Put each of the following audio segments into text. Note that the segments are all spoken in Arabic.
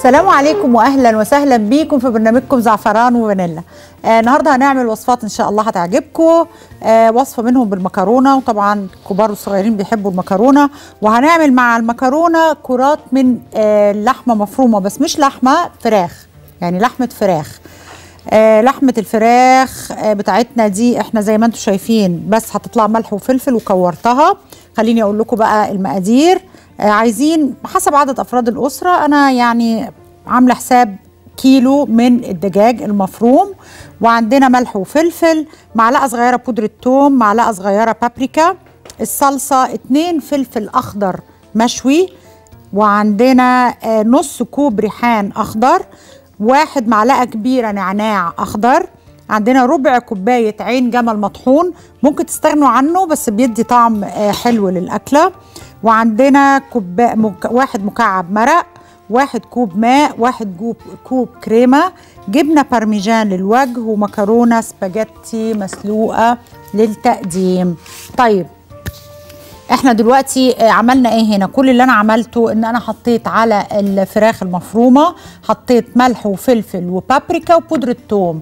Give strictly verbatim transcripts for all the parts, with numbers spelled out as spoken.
السلام عليكم واهلا وسهلا بيكم في برنامجكم زعفران وفانيلا. آه النهارده هنعمل وصفات ان شاء الله هتعجبكم. آه وصفه منهم بالمكرونه، وطبعا كبار والصغيرين بيحبوا المكرونه، وهنعمل مع المكرونه كرات من آه لحمه مفرومه، بس مش لحمه فراخ، يعني لحمه فراخ. آه لحمه الفراخ آه بتاعتنا دي احنا زي ما انتم شايفين، بس هتطلع ملح وفلفل وكورتها. خليني اقول لكم بقى المقادير. آه عايزين حسب عدد افراد الاسره، انا يعني عامله حساب كيلو من الدجاج المفروم، وعندنا ملح وفلفل، معلقه صغيره بودره ثوم، معلقه صغيره بابريكا، الصلصه اتنين فلفل اخضر مشوي، وعندنا آه نص كوب ريحان اخضر، واحد معلقه كبيره نعناع اخضر، عندنا ربع كوبايه عين جمل مطحون، ممكن تستغنوا عنه بس بيدي طعم آه حلو للاكله، وعندنا كوب مك... واحد مكعب مرق، واحد كوب ماء، واحد كوب كوب كريمه، جبنه بارميجان للوجه، ومكرونه سباجيتي مسلوقه للتقديم. طيب احنا دلوقتي عملنا ايه هنا؟ كل اللي انا عملته ان انا حطيت على الفراخ المفرومه، حطيت ملح وفلفل وبابريكا وبودره ثوم،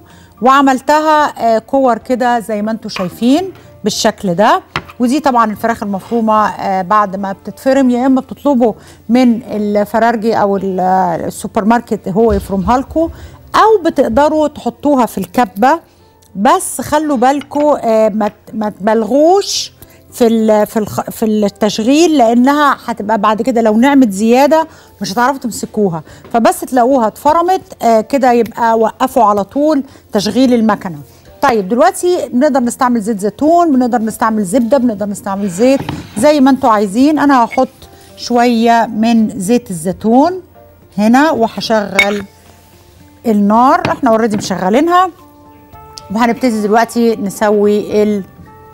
وعملتها كور كده زي ما انتم شايفين بالشكل ده. ودي طبعا الفراخ المفرومه بعد ما بتتفرم، يا اما بتطلبوا من الفرارجي او السوبر ماركت هو يفرمها لكم، او بتقدروا تحطوها في الكبه، بس خلوا بالكم ما تبالغوش في في في التشغيل، لانها هتبقى بعد كده لو نعمت زياده مش هتعرفوا تمسكوها، فبس تلاقوها اتفرمت آه كده يبقى وقفوا على طول تشغيل المكنه. طيب دلوقتي بنقدر نستعمل زيت زيتون، بنقدر نستعمل زبده، بنقدر نستعمل زيت زي ما انتوا عايزين. انا هحط شويه من زيت الزيتون هنا وهشغل النار، احنا اوريدي مشغلينها، وهنبتدي دلوقتي نسوي ال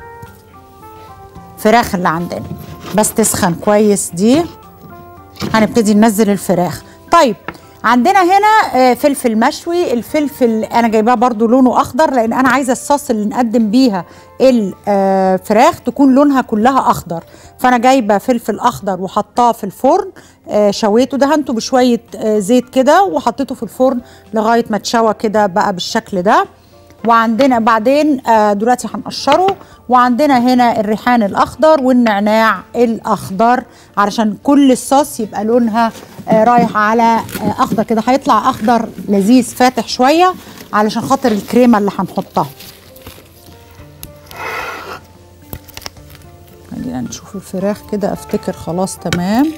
الفراخ اللي عندنا، بس تسخن كويس. دي هنبتدي ننزل الفراخ. طيب عندنا هنا فلفل مشوي، الفلفل انا جايباه برضو لونه اخضر، لان انا عايزه الصوص اللي نقدم بيها الفراخ تكون لونها كلها اخضر، فانا جايبه فلفل اخضر وحطاه في الفرن، شويته، دهنته بشويه زيت كده وحطيته في الفرن لغايه ما اتشوى كده بقى بالشكل ده. وعندنا بعدين دلوقتي هنقشره، وعندنا هنا الريحان الاخضر والنعناع الاخضر علشان كل الصوص يبقى لونها رايح على اخضر كده، هيطلع اخضر لذيذ فاتح شويه علشان خاطر الكريمه اللي هنحطها. خلينا نشوف الفراخ كده، افتكر خلاص تمام.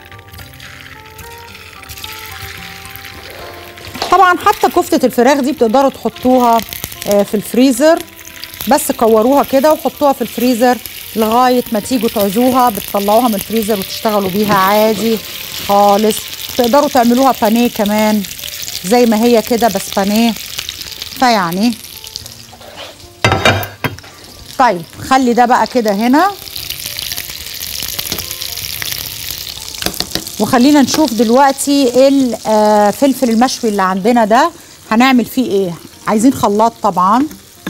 طبعا حتى كفته الفراخ دي بتقدروا تحطوها في الفريزر، بس كوروها كده وحطوها في الفريزر لغايه ما تيجوا تعزوها، بتطلعوها من الفريزر وتشتغلوا بيها عادي خالص. تقدروا تعملوها بانيه كمان زي ما هي كده، بس بانيه فيعني. طيب خلي ده بقى كده هنا، وخلينا نشوف دلوقتي الفلفل المشوي اللي عندنا ده هنعمل فيه ايه. عايزين خلاط طبعا،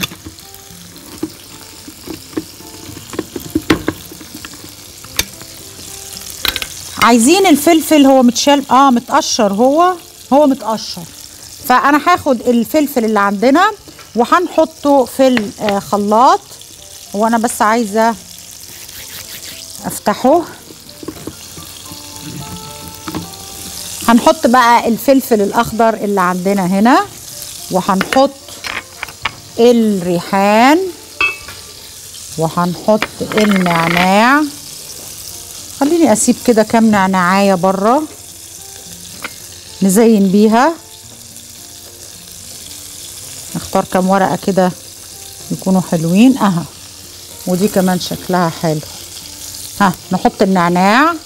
عايزين الفلفل هو متشال اه متقشر، هو هو متقشر، فانا هاخد الفلفل اللي عندنا وهنحطه في الخلاط. وانا بس عايزه افتحه. هنحط بقى الفلفل الاخضر اللي عندنا هنا، وهنحط الريحان، وهنحط النعناع. خليني اسيب كده كام نعناعية بره نزين بيها، نختار كام ورقة كده يكونوا حلوين اها، ودي كمان شكلها حلو. ها نحط النعناع.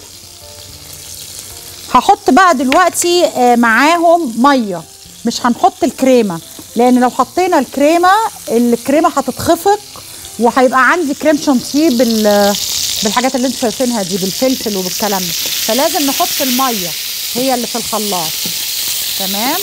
هحط بقى دلوقتي معاهم ميه، مش هنحط الكريمه، لان لو حطينا الكريمه الكريمه هتتخفق، وهيبقى عندي كريم شانتيه بال بالحاجات اللي انتوا شايفينها دي، بالفلفل وبالكلام ده، فلازم نحط الميه هي اللي في الخلاط. تمام.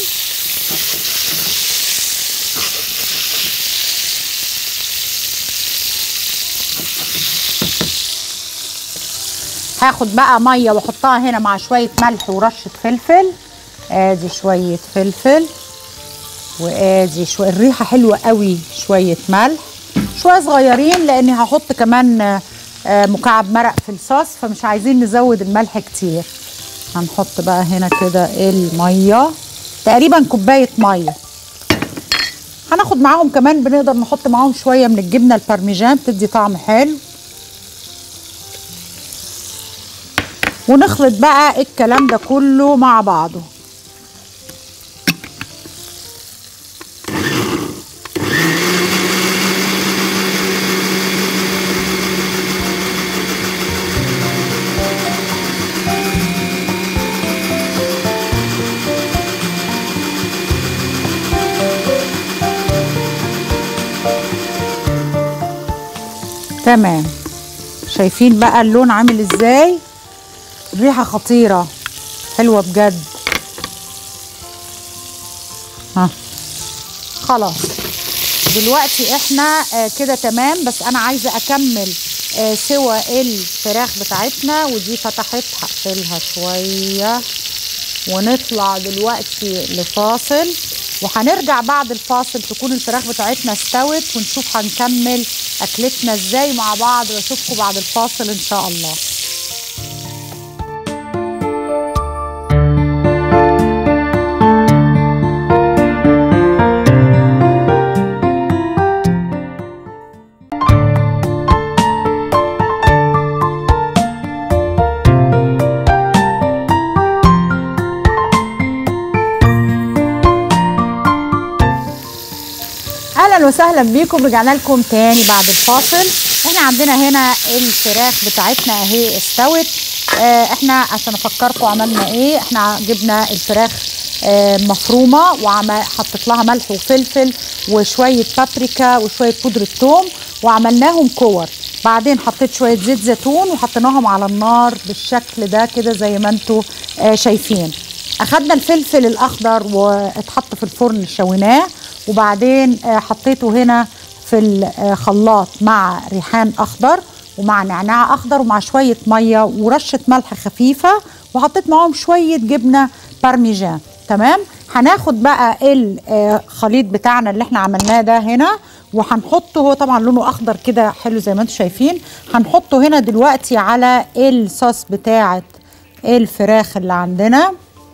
هاخد بقى ميه واحطها هنا مع شويه ملح ورشه فلفل ادي شويه فلفل، وادي شويه، الريحه حلوه قوي، شويه ملح شويه صغيرين لاني هحط كمان مكعب مرق في الصوص، فمش عايزين نزود الملح كتير. هنحط بقى هنا كده الميه، تقريبا كوبايه ميه. هناخد معاهم كمان، بنقدر نحط معاهم شويه من الجبنه البارميجان، بتدي طعم حلو. ونخلط بقى الكلام ده كله مع بعضه. تمام، شايفين بقى اللون عامل ازاي؟ الريحه خطيره حلوه بجد. ها خلاص دلوقتي احنا آه كده تمام، بس انا عايزه اكمل آه سوى الفراخ بتاعتنا، ودي فتحت هقفلها شويه. ونطلع دلوقتي لفاصل، وهنرجع بعد الفاصل تكون الفراخ بتاعتنا استوت، ونشوف هنكمل اكلتنا ازاي مع بعض. واشوفكم بعد الفاصل ان شاء الله. اهلا وسهلا بيكم، رجعنا لكم تاني بعد الفاصل. احنا عندنا هنا الفراخ بتاعتنا اهي استوت. اه احنا عشان افكركم عملنا ايه، احنا جبنا الفراخ اه مفرومه، وحطيت لها ملح وفلفل وشويه بابريكا وشويه بودره ثوم، وعملناهم كور. بعدين حطيت شويه زيت زيتون وحطيناهم على النار بالشكل ده كده زي ما انتم اه شايفين. اخدنا الفلفل الاخضر واتحط في الفرن شويناه، وبعدين حطيته هنا في الخلاط مع ريحان اخضر ومع نعناع اخضر ومع شويه ميه ورشه ملح خفيفه، وحطيت معاهم شويه جبنه بارميجان. تمام، هناخد بقى الخليط بتاعنا اللي احنا عملناه ده هنا، وهنحطه، هو طبعا لونه اخضر كده حلو زي ما انتم شايفين. هنحطه هنا دلوقتي على الصوص بتاعه الفراخ اللي عندنا.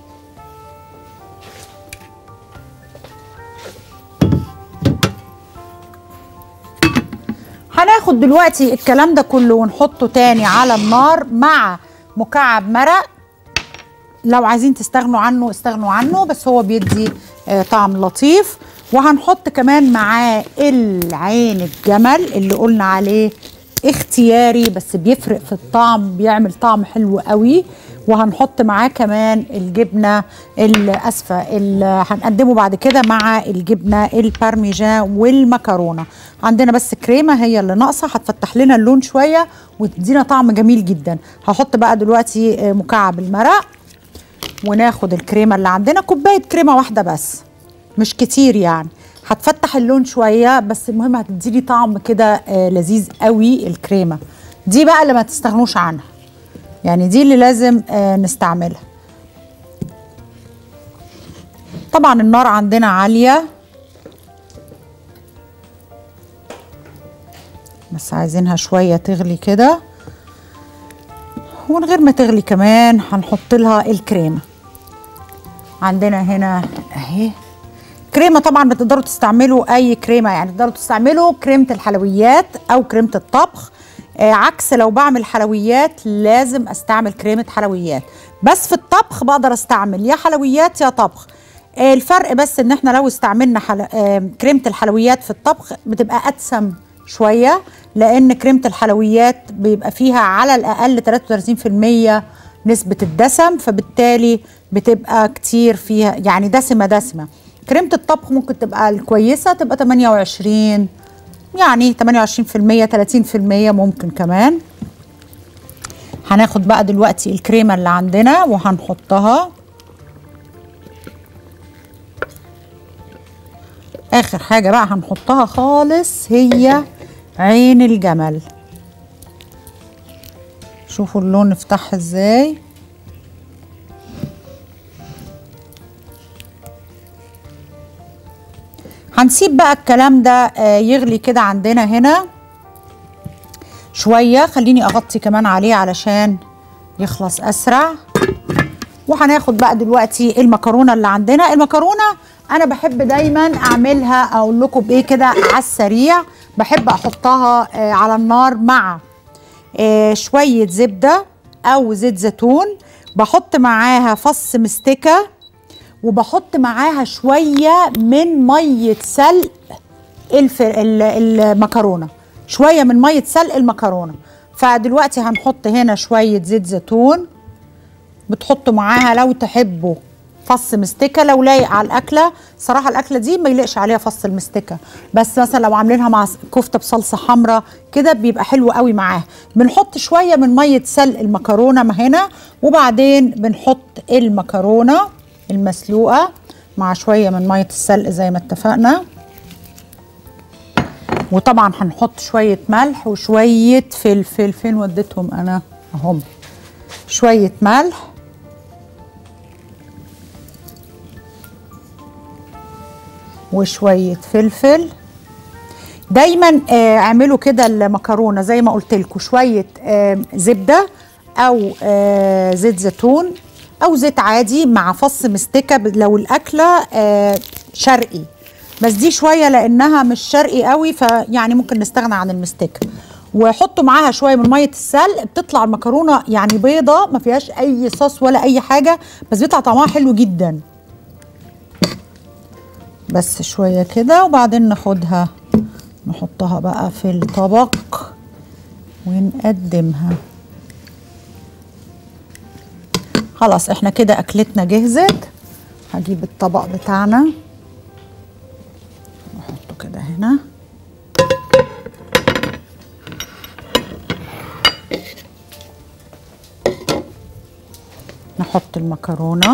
هناخد دلوقتي الكلام ده كله ونحطه تاني على النار مع مكعب مرق. لو عايزين تستغنوا عنه استغنوا عنه، بس هو بيدي آه طعم لطيف. وهنحط كمان معاه العين الجمل اللي قلنا عليه اختياري، بس بيفرق في الطعم، بيعمل طعم حلو قوي. وهنحط معاه كمان الجبنه الاسفه اللي هنقدمه بعد كده مع الجبنه البارميجان والمكرونه. عندنا بس كريمه هي اللي ناقصه، هتفتح لنا اللون شويه وتدينا طعم جميل جدا. هحط بقى دلوقتي مكعب المرق، وناخد الكريمه اللي عندنا، كوبايه كريمه واحده بس مش كتير يعني، هتفتح اللون شويه، بس المهم هتديلي طعم كده آه لذيذ قوي. الكريمه دي بقى اللي ما تستغنوش عنها، يعني دي اللي لازم آه نستعملها. طبعا النار عندنا عاليه، بس عايزينها شويه تغلي كده. ومن غير ما تغلي كمان هنحط لها الكريمه. عندنا هنا اهي كريمه، طبعا بتقدروا تستعملوا اي كريمه، يعني تقدروا تستعملوا كريمه الحلويات او كريمه الطبخ. آه عكس لو بعمل حلويات لازم استعمل كريمه حلويات، بس في الطبخ بقدر استعمل يا حلويات يا طبخ. آه الفرق بس ان احنا لو استعملنا حل... آه كريمه الحلويات في الطبخ بتبقى ادسم شويه، لان كريمه الحلويات بيبقى فيها على الاقل ثلاثة وثلاثين بالمية نسبه الدسم، فبالتالي بتبقى كتير فيها يعني دسمه دسمه. كريمه الطبخ ممكن تبقى الكويسه تبقى ثمانية وعشرين، يعني ثمانية وعشرين بالمية ثلاثين بالمية ممكن كمان. هناخد بقى دلوقتي الكريمه اللي عندنا وهنحطها. اخر حاجه بقى هنحطها خالص هي عين الجمل. شوفوا اللون افتح ازاي. هنسيب بقى الكلام ده يغلي كده عندنا هنا شويه. خليني اغطي كمان عليه علشان يخلص اسرع. وهناخد بقى دلوقتي المكرونه اللي عندنا. المكرونه انا بحب دايما اعملها، اقول لكم بايه كده على السريع. بحب احطها على النار مع شويه زبده او زيت زيتون، بحط معاها فص مستكه، وبحط معاها شويه من ميه سلق المكرونه، شويه من ميه سلق المكرونه. فدلوقتي هنحط هنا شويه زيت زيتون، بتحطوا معاها لو تحبوا فص مستكه لو لايق على الاكله. صراحه الاكله دي ما يليقش عليها فص المستكه، بس مثلا لو عاملينها مع كفته بصلصه حمراء كده بيبقى حلو قوي معاها. بنحط شويه من ميه سلق المكرونه ما هنا، وبعدين بنحط المكرونه المسلوقه مع شويه من ميه السلق زي ما اتفقنا. وطبعا هنحط شويه ملح وشويه فلفل. فين وديتهم انا اهم؟ شويه ملح وشويه فلفل. دايما آه اعملوا كده المكرونه زي ما قلت لكم، شويه آه زبده او آه زيت زيتون او زيت عادي مع فص مستكه لو الاكله آه شرقي، بس دي شويه لانها مش شرقي قوي فيعني ممكن نستغنى عن المستكه. وحطوا معاها شويه من ميه السلق، بتطلع المكرونه يعني بيضه ما فيهاش اي صوص ولا اي حاجه، بس بيطلع طعمها حلو جدا. بس شويه كده وبعدين ناخدها نحطها بقى في الطبق ونقدمها. خلاص احنا كده اكلتنا جهزت. هجيب الطبق بتاعنا نحطه كده هنا. نحط المكرونة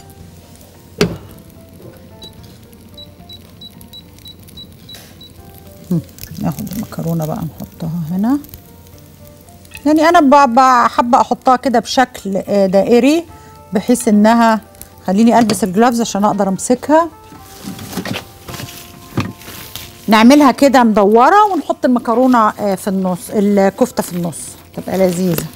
ناخد المكرونة بقى نحطها هنا. يعني انا حابة احطها كده بشكل دائري بحيث انها، خليني البس الجلافز عشان اقدر امسكها. نعملها كده مدورة ونحط المكرونة في النص، الكفتة في النص تبقى لذيذة.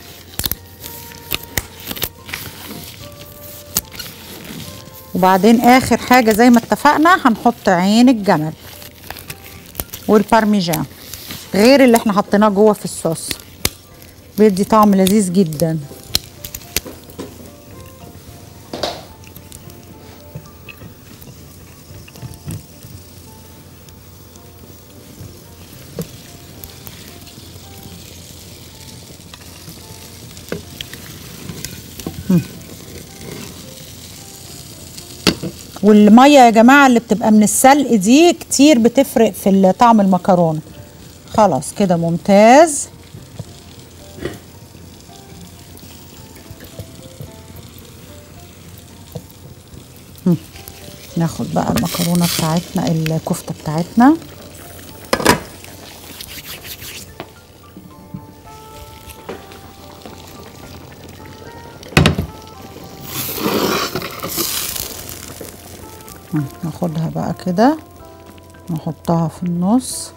وبعدين اخر حاجة زي ما اتفقنا هنحط عين الجمل والبارميجان غير اللي احنا حطيناه جوه في الصوص، بيدي طعم لذيذ جدا. والميه يا جماعه اللي بتبقى من السلق دي كتير بتفرق في طعم المكرونه. خلاص كده ممتاز. ناخد بقى المكرونه بتاعتنا الكفته بتاعتنا. ناخدها بقى كده نحطها في النص.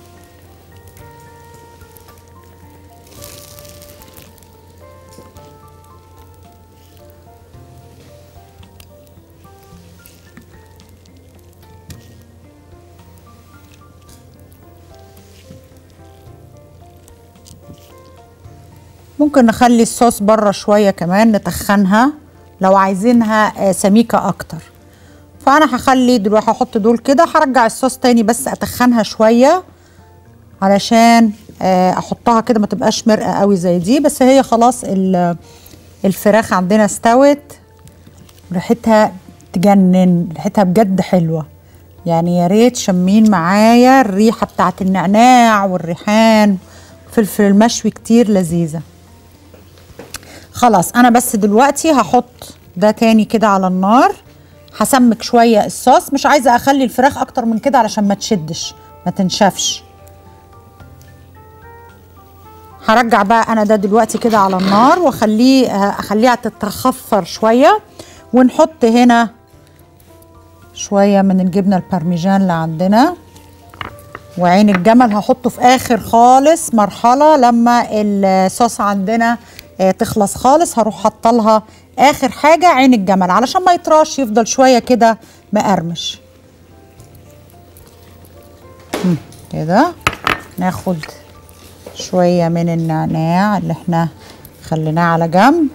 ممكن نخلي الصوص بره شوية كمان نتخنها لو عايزينها سميكة اكتر. فانا هخلي دلوقتي هحط دول كده، هرجع الصوص تاني بس اتخنها شويه علشان احطها كده ما تبقاش مرقه قوي زي دي. بس هي خلاص الفراخ عندنا استوت، ريحتها تجنن، ريحتها بجد حلوه. يعني يا ريت شمين معايا الريحه بتاعت النعناع والريحان، فلفل المشوي كتير لذيذه. خلاص انا بس دلوقتي هحط ده تاني كده على النار، هسمك شويه الصوص، مش عايزه اخلي الفراخ اكتر من كده علشان ما تشدش ما تنشفش. هرجع بقى انا ده دلوقتي كده على النار واخليه اخليها تتخفر شويه. ونحط هنا شويه من الجبنه البارميجان اللي عندنا، وعين الجمل هحطه في اخر خالص مرحله لما الصوص عندنا تخلص خالص، هروح حاطه لها اخر حاجه عين الجمل علشان ما يطراش، يفضل شويه كده مقرمش كده. ناخد شويه من النعناع اللي احنا خليناه على جنب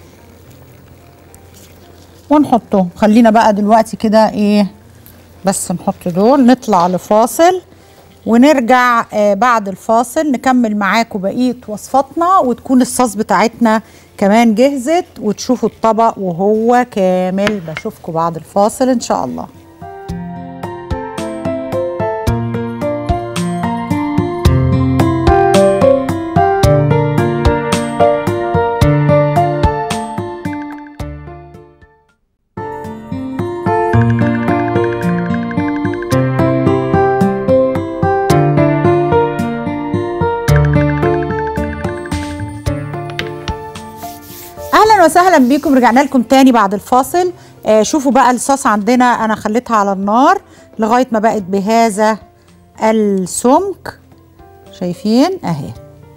ونحطه. خلينا بقى دلوقتي كده ايه بس نحط دول، نطلع لفاصل ونرجع آه بعد الفاصل نكمل معاكم بقية وصفاتنا، وتكون الصوص بتاعتنا كمان جهزت وتشوفوا الطبق وهو كامل. بشوفكم بعد الفاصل ان شاء الله. اهلا وسهلا بيكم، رجعنا لكم تاني بعد الفاصل. آه شوفوا بقى الصوص عندنا انا خليتها على النار لغايه ما بقت بهذا السمك، شايفين اهي.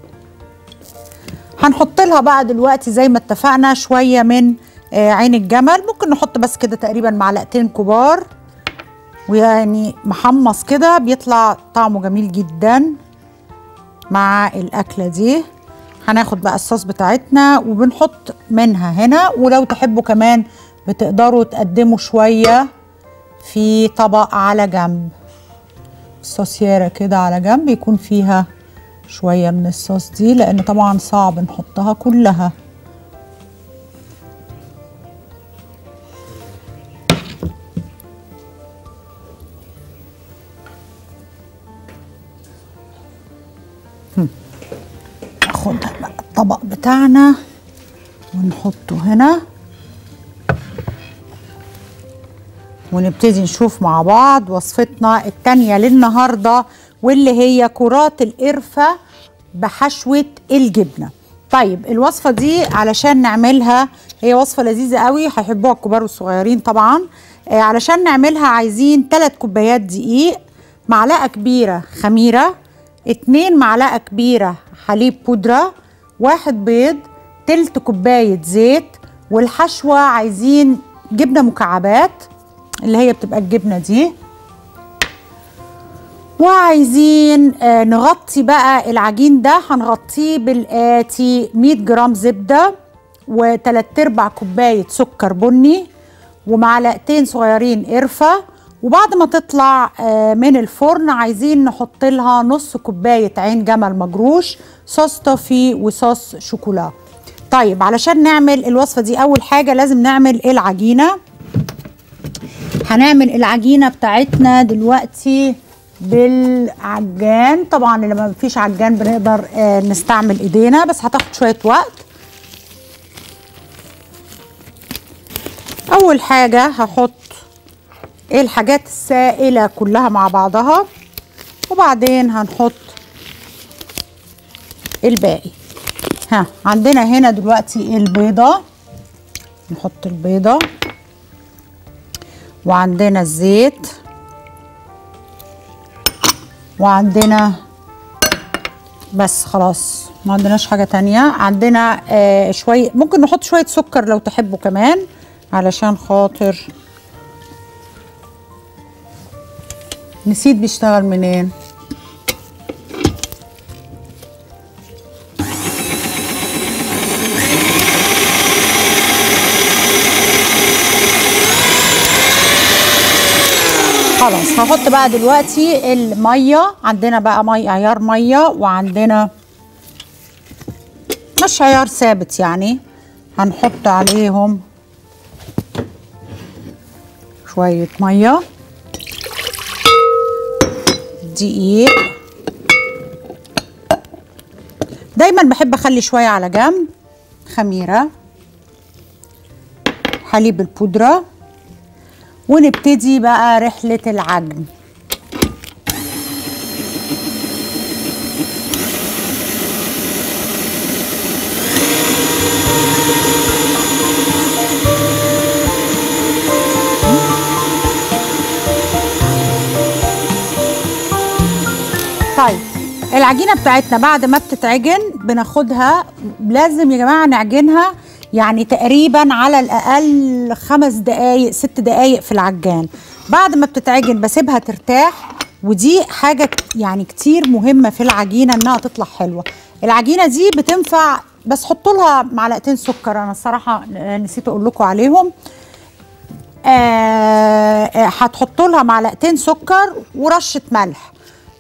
هنحط لها بقى دلوقتي زي ما اتفقنا شويه من آه عين الجمل، ممكن نحط بس كده تقريبا معلقتين كبار، ويعني محمص كده بيطلع طعمه جميل جدا مع الاكله دي. هناخد بقى الصوص بتاعتنا وبنحط منها هنا، ولو تحبوا كمان بتقدروا تقدموا شوية في طبق على جنب، صوصيرة كده على جنب يكون فيها شوية من الصوص دي، لأن طبعا صعب نحطها كلها. ناخدها بقى الطبق بتاعنا ونحطه هنا، ونبتدي نشوف مع بعض وصفتنا التانية للنهاردة، واللي هي كرات القرفة بحشوة الجبنة. طيب الوصفة دي علشان نعملها هي وصفة لذيذة قوي، هيحبوها الكبار والصغيرين طبعا. آه علشان نعملها عايزين ثلاث كوبايات دقيق، معلقة كبيرة خميرة، اتنين معلقة كبيرة حليب بودرة، واحد بيض، تلت كوباية زيت، والحشوة عايزين جبنة مكعبات اللي هي بتبقى الجبنة دي، وعايزين آه نغطي بقى العجين ده، هنغطيه بالآتي: مية جرام زبدة، وتلات ارباع كوباية سكر بني، ومعلقتين صغيرين قرفة. وبعد ما تطلع آه من الفرن عايزين نحط لها نص كوباية عين جمل مجروش، صوص توفي وصوص شوكولا. طيب علشان نعمل الوصفة دي أول حاجة لازم نعمل العجينة. هنعمل العجينة بتاعتنا دلوقتي بالعجان، طبعا لما مفيش عجان بنقدر آه نستعمل ايدينا، بس هتاخد شوية وقت. اول حاجة هحط الحاجات السائلة كلها مع بعضها، وبعدين هنحط الباقي. ها عندنا هنا دلوقتي البيضة، نحط البيضة، وعندنا الزيت، وعندنا بس خلاص ما عندناش حاجة تانية. عندنا آه شوية، ممكن نحط شوية سكر لو تحبوا كمان علشان خاطر نسيت بيشتغل منين. خلاص هحط بقى دلوقتي الميه. عندنا بقى ميه عيار ميه، وعندنا مش عيار ثابت يعني، هنحط عليهم شويه ميه، دقيق. دايما بحب اخلي شويه على جنب، خميره، حليب البودره، ونبتدي بقى رحلة العجن. العجينه بتاعتنا بعد ما بتتعجن بناخدها، لازم يا جماعه نعجنها يعني تقريبا على الاقل خمس دقايق ست دقايق في العجان. بعد ما بتتعجن بسيبها ترتاح، ودي حاجه يعني كتير مهمه في العجينه انها تطلع حلوه. العجينه دي بتنفع، بس حطوا لها معلقتين سكر، انا الصراحه نسيت اقول لكم عليهم. هتحطوا لها معلقتين سكر ورشه ملح.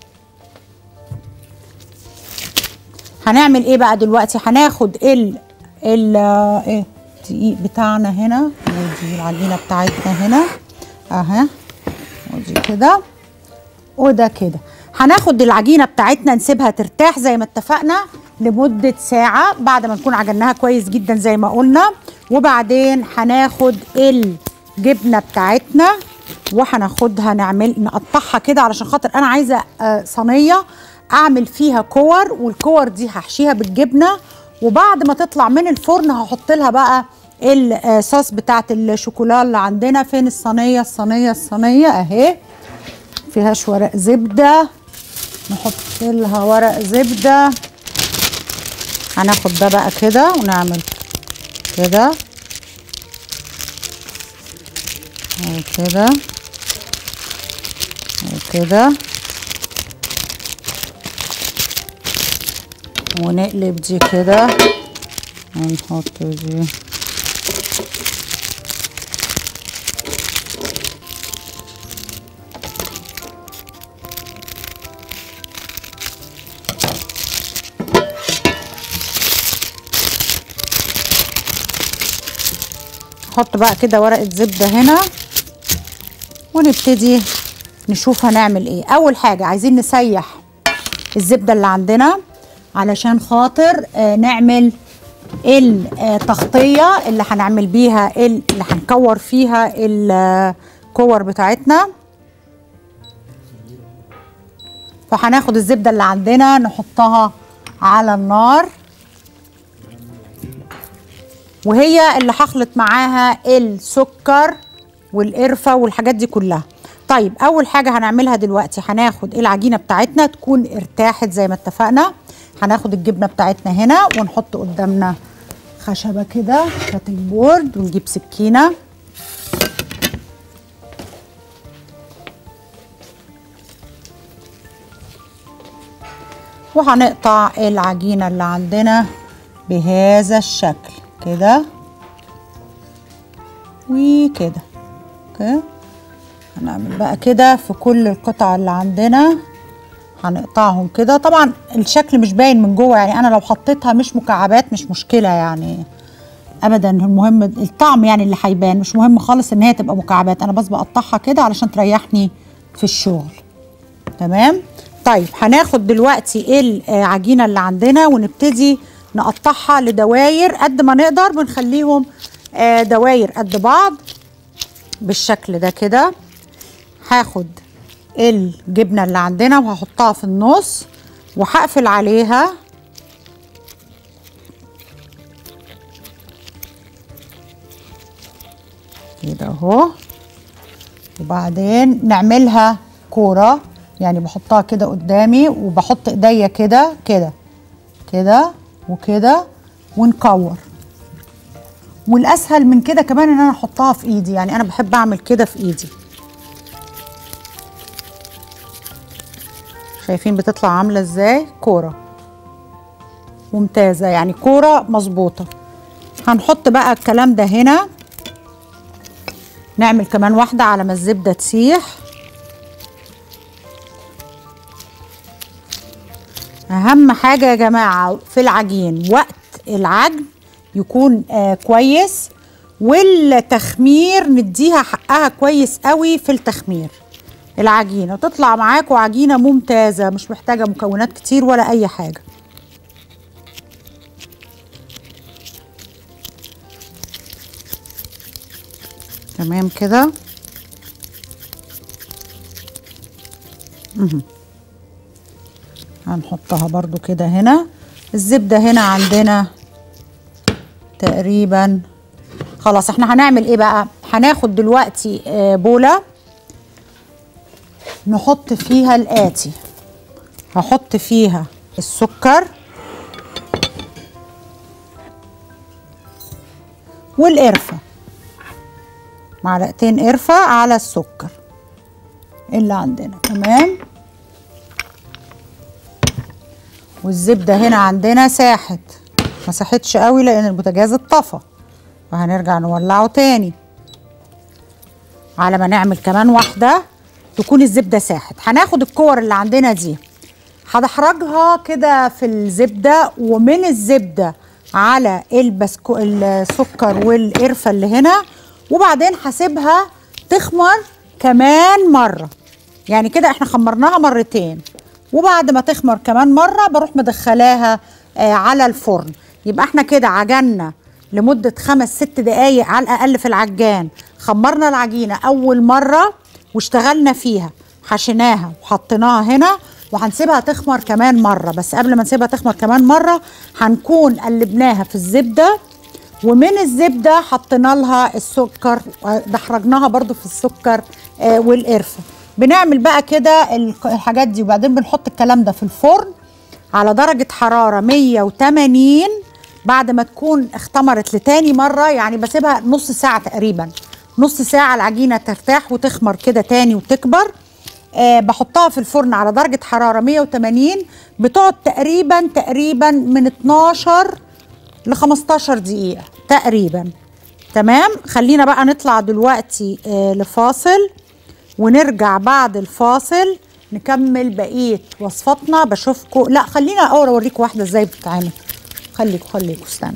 هنعمل ايه بقى دلوقتي؟ هناخد ال ال ايه الدقيق بتاعنا هنا، ودي العجينه بتاعتنا هنا اهي، ودي كده وده كده. هناخد العجينه بتاعتنا نسيبها ترتاح زي ما اتفقنا لمده ساعه بعد ما نكون عجناها كويس جدا زي ما قلنا. وبعدين هناخد الجبنه بتاعتنا وهناخدها نعمل نقطعها كده، علشان خاطر انا عايزه صينيه اعمل فيها كور، والكور دي هحشيها بالجبنه. وبعد ما تطلع من الفرن هحط لها بقى الصوص بتاعت الشوكولا اللي عندنا. فين الصينيه؟ الصينيه الصينيه اهي، فيهاش ورق زبده، نحط لها ورق زبده. هناخد ده بقى كده ونعمل كده وكده وكده، ونقلب دي كده ونحط دي نحط بقى كده ورقة زبدة هنا، ونبتدي نشوف هنعمل ايه. اول حاجة عايزين نسيح الزبدة اللي عندنا علشان خاطر آه نعمل التغطية اللي هنعمل بيها اللي هنكور فيها الكور بتاعتنا. فهناخد الزبدة اللي عندنا نحطها على النار، وهي اللي هخلط معاها السكر والقرفة والحاجات دي كلها. طيب اول حاجة هنعملها دلوقتي هناخد العجينة بتاعتنا تكون ارتاحت زي ما اتفقنا. هناخد الجبنة بتاعتنا هنا ونحط قدامنا خشبة كده كاتنج بورد، ونجيب سكينة وهنقطع العجينة اللي عندنا بهذا الشكل كده وكده. اوكي، هنعمل بقى كده في كل القطع اللي عندنا، هنقطعهم كده. طبعا الشكل مش باين من جوه، يعني انا لو حطيتها مش مكعبات مش مشكله يعني ابدا، المهم الطعم يعني اللي هيبان، مش مهم خالص ان هي تبقى مكعبات. انا بس بقطعها كده علشان تريحني في الشغل. تمام. طيب هناخد دلوقتي العجينه اللي عندنا ونبتدي نقطعها لدواير قد ما نقدر، بنخليهم دواير قد بعض بالشكل ده كده. هاخد الجبنة اللي عندنا وهحطها في النص وهقفل عليها كده اهو، وبعدين نعملها كورة، يعني بحطها كده قدامي وبحط ايديا كده كده كده وكده ونكور. والاسهل من كده كمان ان انا احطها في ايدي، يعني انا بحب اعمل كده في ايدي. شايفين بتطلع عامله ازاي؟ كوره ممتازه، يعني كوره مظبوطه. هنحط بقى الكلام ده هنا، نعمل كمان واحده على ما الزبده تسيح. اهم حاجه يا جماعه في العجين وقت العجن يكون آه كويس، والتخمير نديها حقها كويس قوي في التخمير. العجينه تطلع معاكم عجينه ممتازه، مش محتاجه مكونات كتير ولا اي حاجه. تمام كده. هنحطها برضو كده هنا. الزبده هنا عندنا تقريبا خلاص. احنا هنعمل ايه بقى؟ هناخد دلوقتي بوله نحط فيها الآتي. هحط فيها السكر والقرفة، معلقتين قرفة على السكر اللي عندنا. تمام. والزبدة هنا عندنا ساحت، ما ساحتش قوي لان البوتاجاز اتطفى، وهنرجع نولعه تاني على ما نعمل كمان واحدة تكون الزبدة ساحت. هناخد الكور اللي عندنا دي هدحرجها كده في الزبدة، ومن الزبدة على البسكو السكر والقرفة اللي هنا، وبعدين هسيبها تخمر كمان مرة. يعني كده احنا خمرناها مرتين، وبعد ما تخمر كمان مرة بروح مدخلاها آه على الفرن. يبقى احنا كده عجنا لمدة خمس ست دقايق على الأقل في العجان. خمرنا العجينة أول مرة واشتغلنا فيها، حشيناها وحطيناها هنا، وهنسيبها تخمر كمان مرة. بس قبل ما نسيبها تخمر كمان مرة هنكون قلبناها في الزبدة، ومن الزبدة حطينا لها السكر، دحرجناها برضو في السكر آه والقرفة. بنعمل بقى كده الحاجات دي، وبعدين بنحط الكلام ده في الفرن على درجة حرارة مية وتمانين بعد ما تكون اختمرت لتاني مرة. يعني بسيبها نص ساعة تقريبا، نص ساعة العجينة ترتاح وتخمر كده تاني وتكبر. آه بحطها في الفرن على درجة حرارة مية وتمانين، بتقعد تقريبا تقريبا من اتناشر ل خمستاشر دقيقة تقريبا. تمام. خلينا بقى نطلع دلوقتي آه لفاصل، ونرجع بعد الفاصل نكمل بقية وصفاتنا. بشوفكم، لا خلينا اول اوريكم واحدة ازاي بتتعمل. خليكم خليكم استنى.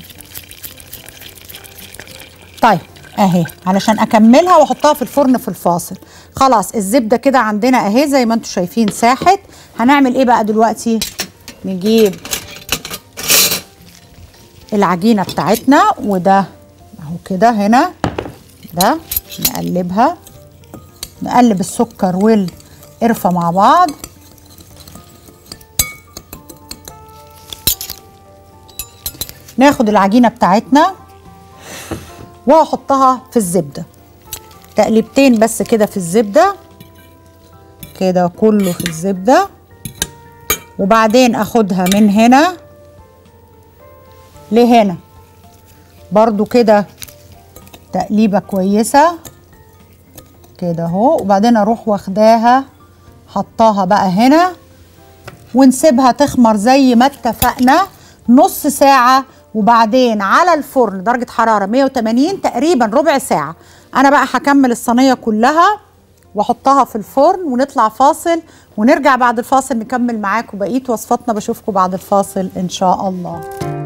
طيب اهي علشان اكملها واحطها في الفرن في الفاصل. خلاص الزبدة كده عندنا اهي زي ما انتم شايفين ساحت. هنعمل ايه بقى دلوقتي؟ نجيب العجينة بتاعتنا، وده اهو كده هنا ده نقلبها، نقلب السكر والقرفة مع بعض. ناخد العجينة بتاعتنا وهحطها في الزبدة، تقليبتين بس كده في الزبدة كده كله في الزبدة، وبعدين اخدها من هنا لهنا برضو كده تقليبة كويسة كده اهو، وبعدين اروح واخداها حطاها بقى هنا، ونسيبها تخمر زي ما اتفقنا نص ساعة، وبعدين على الفرن درجة حرارة مية وتمانين تقريبا ربع ساعة. انا بقى هكمل الصينية كلها واحطها في الفرن، ونطلع فاصل ونرجع بعد الفاصل نكمل معاكم بقية وصفاتنا. بشوفكم بعد الفاصل ان شاء الله.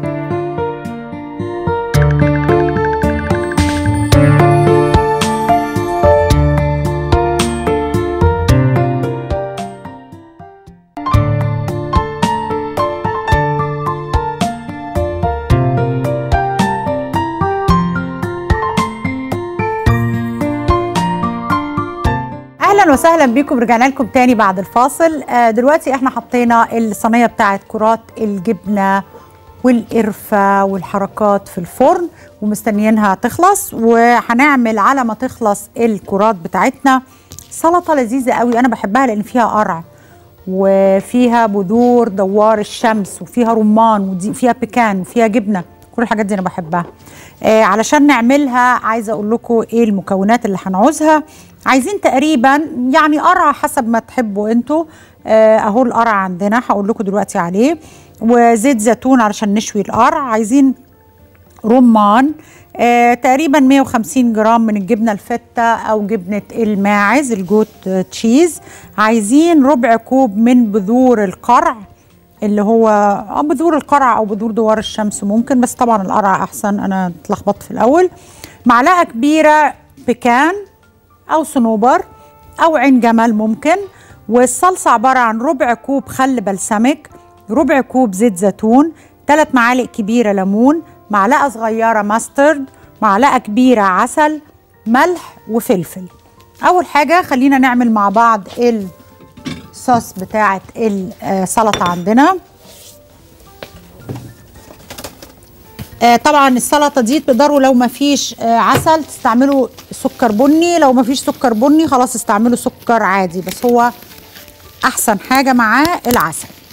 اهلا وسهلا بيكم، رجعنا لكم تاني بعد الفاصل. آه دلوقتي احنا حطينا الصينيه بتاعت كرات الجبنه والقرفه والحركات في الفرن ومستنيينها تخلص، وهنعمل على ما تخلص الكرات بتاعتنا سلطه لذيذه قوي. انا بحبها لان فيها قرع وفيها بذور دوار الشمس وفيها رمان وفيها بيكان وفيها جبنه، كل الحاجات دي انا بحبها. آه علشان نعملها عايزه اقول لكم ايه المكونات اللي هنعوزها. عايزين تقريبا يعني قرع حسب ما تحبوا انتوا. آه اهو القرع عندنا هقول لكم دلوقتي عليه، وزيت زيتون علشان نشوي القرع. عايزين رمان آه تقريبا مية وخمسين جرام من الجبنه الفته او جبنه الماعز الجوت تشيز. عايزين ربع كوب من بذور القرع اللي هو بذور القرع او بذور دوار الشمس ممكن، بس طبعا القرع احسن، انا اتلخبطت في الاول. معلقه كبيره بيكان او صنوبر او عين جمل ممكن. والصلصه عباره عن ربع كوب خل بلسمك، ربع كوب زيت زيتون، ثلاث معالق كبيره ليمون، معلقه صغيره ماسترد، معلقه كبيره عسل، ملح وفلفل. اول حاجه خلينا نعمل مع بعض الصوص بتاعه السلطه عندنا. آه طبعا السلطه دي تقدروا لو ما فيش آه عسل تستعملوا سكر بني، لو ما فيش سكر بني خلاص استعملوا سكر عادي، بس هو احسن حاجه معاه العسل.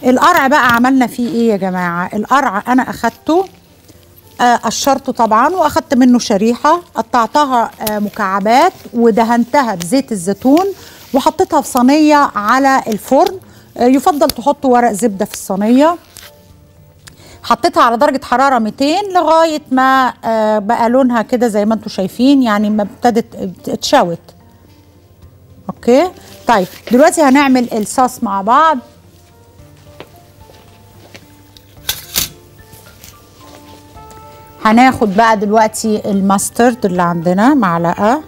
القرع بقى عملنا فيه ايه يا جماعه؟ القرع انا اخدته آه قشرته طبعا واخدت منه شريحه، قطعتها آه مكعبات ودهنتها بزيت الزيتون وحطيتها في صينيه على الفرن. آه يفضل تحطوا ورق زبده في الصينيه. حطيتها على درجه حراره مئتين لغايه ما آه بقى لونها كده زي ما انتم شايفين، يعني ما ابتدت اتشوت. اوكي طيب دلوقتي هنعمل الصوص مع بعض. هناخد بقى دلوقتي الماسترد اللي عندنا معلقة،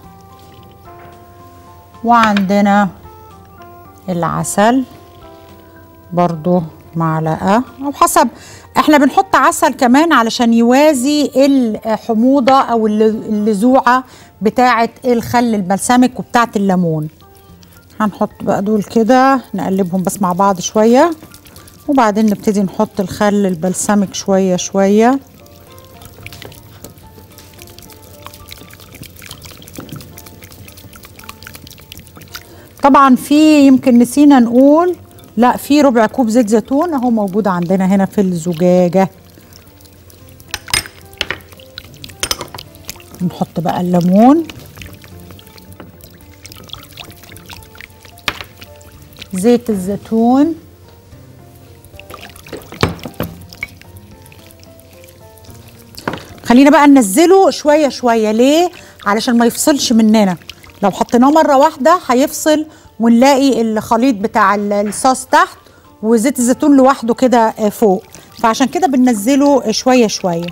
وعندنا العسل برضو معلقة، او حسب احنا بنحط عسل كمان علشان يوازي الحموضة او اللذوعة بتاعة الخل البلسمك وبتاعة الليمون. هنحط بقى دول كده نقلبهم بس مع بعض شوية، وبعدين نبتدي نحط الخل البلسمك شوية شوية. طبعا في يمكن نسينا نقول، لا في ربع كوب زيت زيتون اهو موجود عندنا هنا في الزجاجة. نحط بقى الليمون، زيت الزيتون، خلينا بقى ننزله شوية شوية. ليه؟ علشان ما يفصلش مننا، لو حطيناه مرة واحدة هيفصل ونلاقي الخليط بتاع الصوص تحت وزيت الزيتون لوحده كده فوق، فعشان كده بننزله شوية شوية.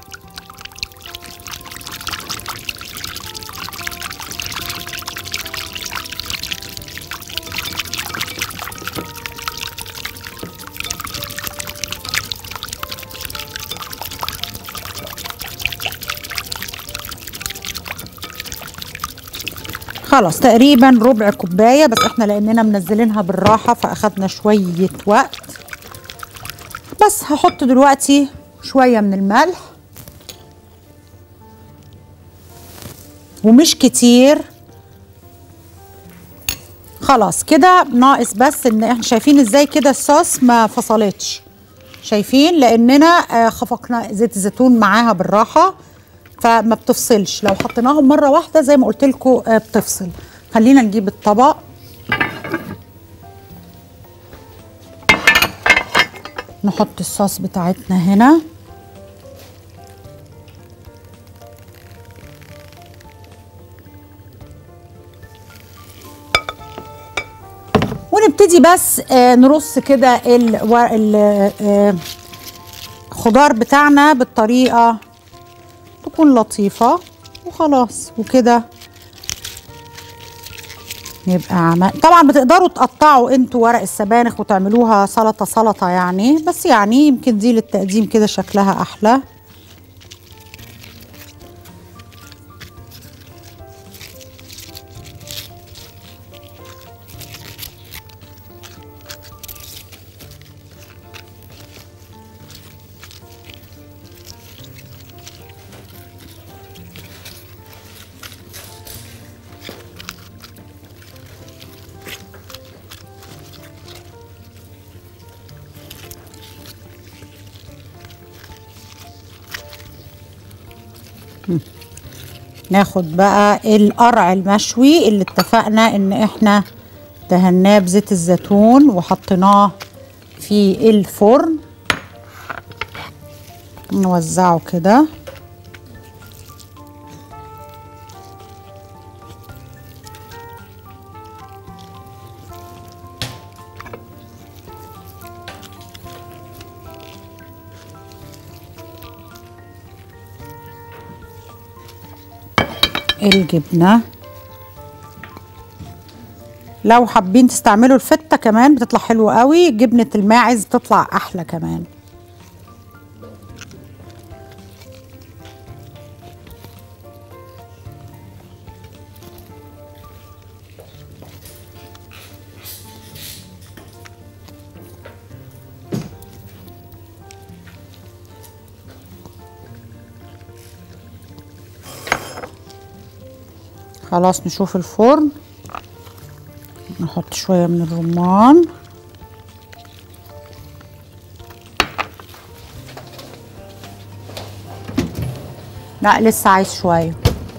خلاص تقريبا ربع كوبايه، بس احنا لاننا منزلينها بالراحه فاخدنا شويه وقت. بس هحط دلوقتي شويه من الملح ومش كتير. خلاص كده ناقص بس ان احنا شايفين ازاي كده الصوص ما فصلتش، شايفين لاننا خفقنا زيت الزيتون معاها بالراحه فما بتفصلش. لو حطيناهم مره واحده زي ما قلت لكم بتفصل. خلينا نجيب الطبق، نحط الصوص بتاعتنا هنا، ونبتدي بس نرص كده الخضار بتاعنا بالطريقه تكون لطيفة وخلاص. وكده يبقى عمل. طبعا بتقدروا تقطعوا انتوا ورق السبانخ وتعملوها سلطة سلطة يعني، بس يعني يمكن دي للتقديم كده شكلها احلى. ناخد بقى القرع المشوي اللي اتفقنا ان احنا دهناه بزيت الزيتون وحطيناه في الفرن، نوزعه كده. الجبنة لو حابين تستعملوا الفتة كمان بتطلع حلوة قوي، جبنة الماعز بتطلع احلى كمان. خلاص نشوف الفرن، نحط شوية من الرمان، لا لسه عايز شويه.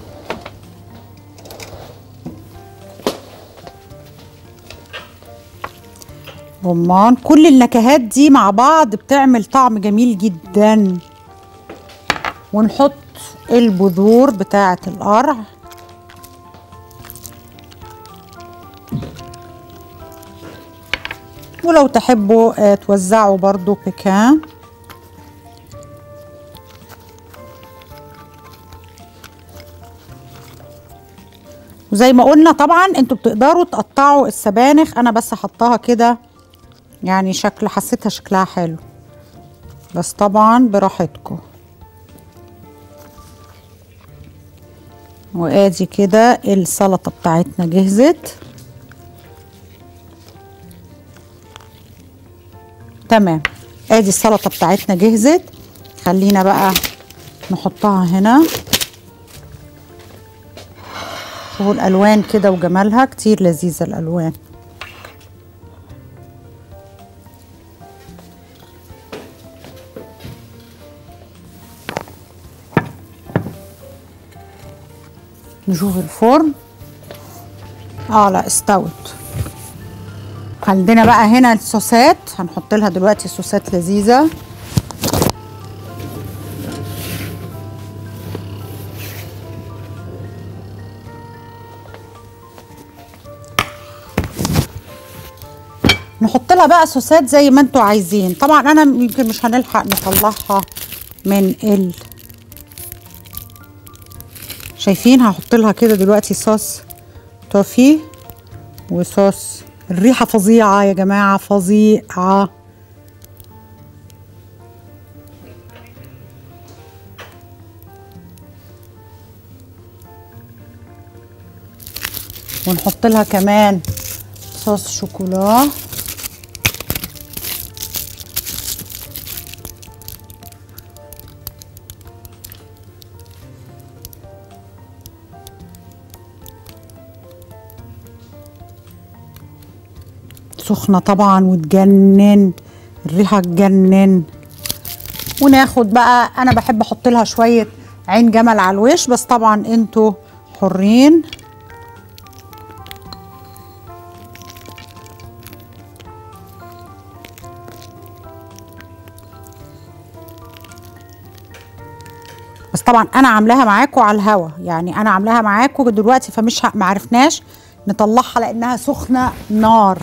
رمان، كل النكهات دي مع بعض بتعمل طعم جميل جدا. ونحط البذور بتاعه القرع. ولو تحبوا آه توزعوا برضو بيكان. وزي ما قلنا طبعا انتوا بتقدروا تقطعوا السبانخ، انا بس حطاها كده يعني شكل، حسيتها شكلها حلو، بس طبعا براحتكم. وادي كده السلطه بتاعتنا جهزت. تمام، ادي السلطه بتاعتنا جهزت. خلينا بقى نحطها هنا. شوفوا الالوان كده وجمالها، كتير لذيذه الالوان. نشوف الفرن. اه لا استوت. عندنا بقى هنا الصوصات، هنحط لها دلوقتي صوصات لذيذه. نحط لها بقى صوصات زي ما انتوا عايزين. طبعا انا يمكن مش هنلحق نطلعها من ال شايفين. هحط لها كده دلوقتي صوص توفي وصوص. الريحه فظيعه يا جماعه، فظيعه. ونحط لها كمان صوص شوكولا. سخنه طبعا وتجنن، الريحه تجنن. وناخد بقى، انا بحب احط لها شويه عين جمل على الوش، بس طبعا انتوا حرين. بس طبعا انا عاملاها معاكم على الهوا، يعني انا عاملاها معاكم دلوقتي، فمش معرفناش نطلعها لانها سخنه نار.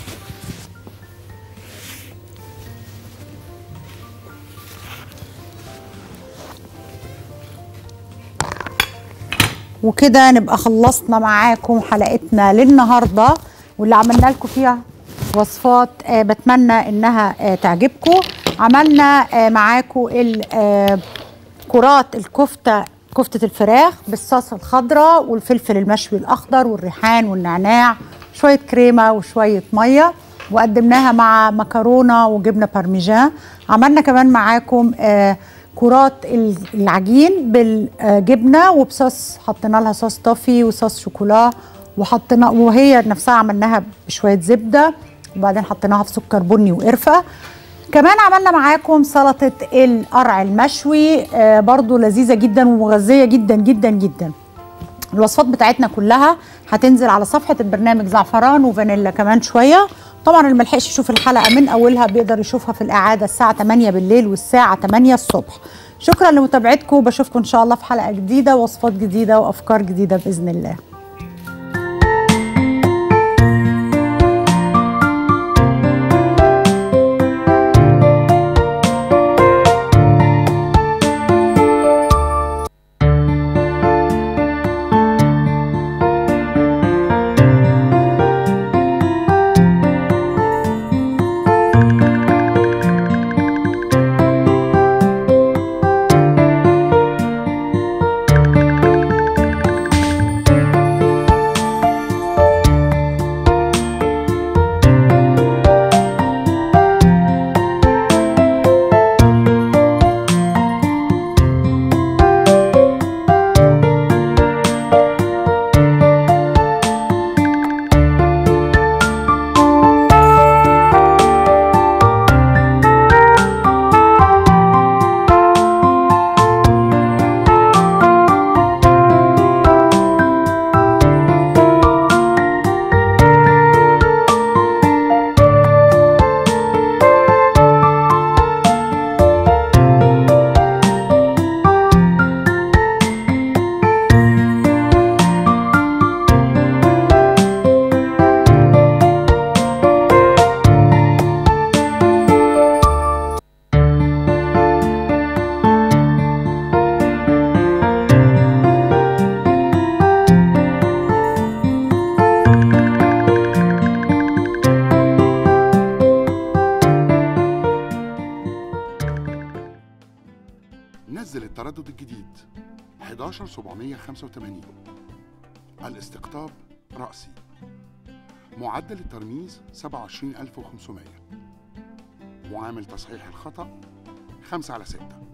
وكده نبقى خلصنا معاكم حلقتنا للنهارده، واللي عملنا لكم فيها وصفات آه بتمنى انها آه تعجبكم. عملنا آه معاكم آه كرات الكفته، كفته الفراخ بالصلصه الخضراء والفلفل المشوي الاخضر والريحان والنعناع، شويه كريمه وشويه ميه، وقدمناها مع مكرونه وجبنه بارميجان. عملنا كمان معاكم آه كرات العجين بالجبنه وبصوص، حطينا لها صوص توفي وصوص شوكولا، وحطينا وهي نفسها عملناها بشويه زبده، وبعدين حطيناها في سكر بني وقرفه. كمان عملنا معاكم سلطه القرع المشوي، آه برضو لذيذه جدا ومغذيه جدا جدا جدا. الوصفات بتاعتنا كلها هتنزل على صفحه البرنامج زعفران وفانيلا كمان شويه. طبعا اللي ملحقش يشوف الحلقه من اولها بيقدر يشوفها في الاعاده الساعه تمانية بالليل والساعه تمانية الصبح. شكرا لمتابعتكم، بشوفكم ان شاء الله في حلقه جديده، وصفات جديده وافكار جديده باذن الله. نزل التردد الجديد أحد عشر سبعمية وخمسة وثمانين. الاستقطاب رأسي. معدل الترميز سبعة وعشرين ألف وخمسمية. معامل تصحيح الخطأ خمسة على ستة.